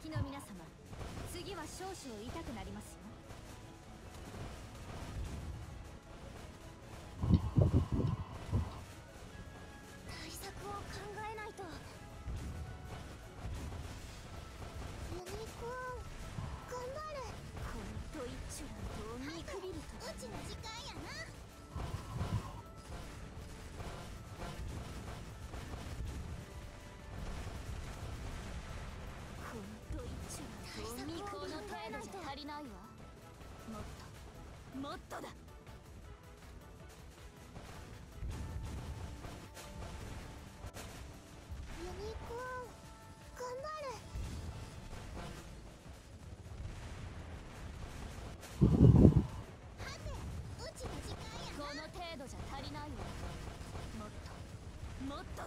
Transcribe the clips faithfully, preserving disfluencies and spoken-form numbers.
敵の皆様、次は少々痛くなりますよ。対策を考えないと。ユニコーン頑張る。このトイッチュラントを見くびるとうちの時間やな。このトイッチュラントを見くびる。この程度じゃ足りないわ。もっともっとだ。ユニコーン頑張る。はて、うちの時間やな。この程度じゃ足りないわ。もっともっとだ。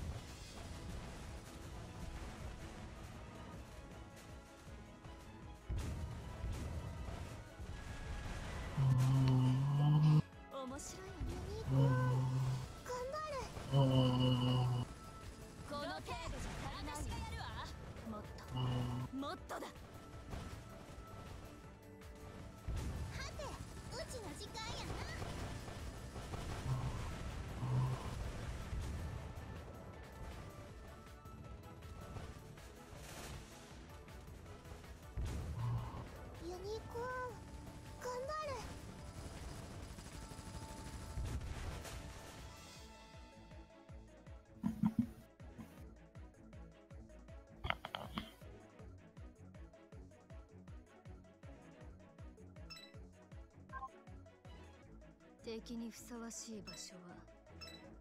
面白いよね。ユニコーン頑張る。この程度じゃ足りない。私がやるわ。もっともっとだ。はて、うちの時間やな。ユニコーン頑張る。敵にふさわしい場所は